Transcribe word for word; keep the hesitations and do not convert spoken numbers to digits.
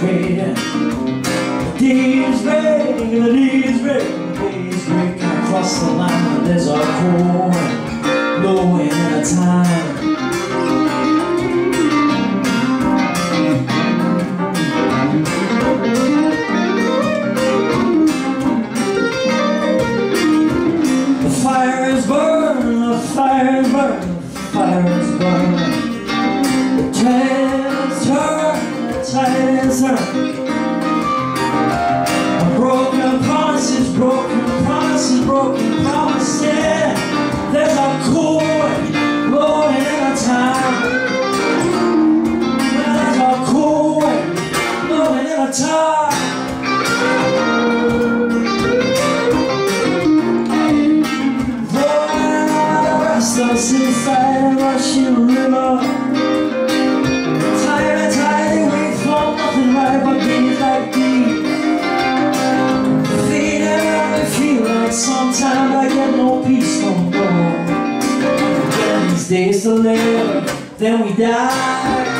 fading. The day is breaking, the day is breaking, the day is breaking across the line. There's a cold wind blowing in a time. The fire is burning, the fire is burning, the fire is burning. The tide is turning, the tide is turning. A broken promises, broken promises, broken promises. Yeah. There's a cool wind blowing in a time. There's a cool wind blowing in a time. Inside a rushing river, tired and tired, wait for nothing right but being like these. Feeling I feel like sometimes I get no peace no more. Get these days to live, then we die.